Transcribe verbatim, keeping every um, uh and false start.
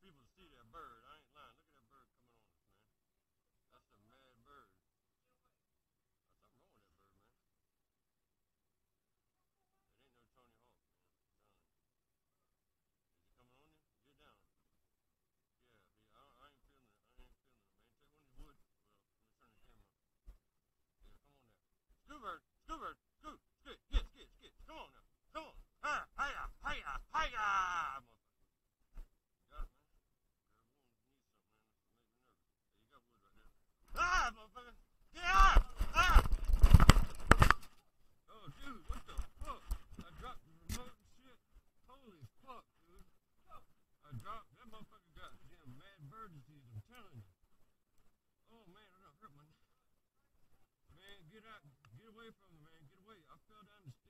people to see that bird. I ain't lying. Look at that bird coming on us, man. That's a mad bird. There's something wrong with that bird, man. It ain't no Tony Hawk, man. Is he coming on you? Get down. Yeah, he, I, I ain't feeling it. I ain't feeling it, man. Take one of these wood. Well, let me turn the camera. Yeah, come on now. Scoot bird. Scoot bird. Scoot. Skit. Skit. Skit. Skit. Come on now. Come on. Hiya. Hiya. Hiya. Hiya. Ah, motherfucker! Yeah! Ah! Oh, dude, what the fuck? I dropped the remote and shit. Holy fuck, dude. I dropped, that motherfucker got damn mad bird disease, I'm telling you. Oh, man, I don't hurt my neck. Man, get out, get away from me, man, get away. I fell down the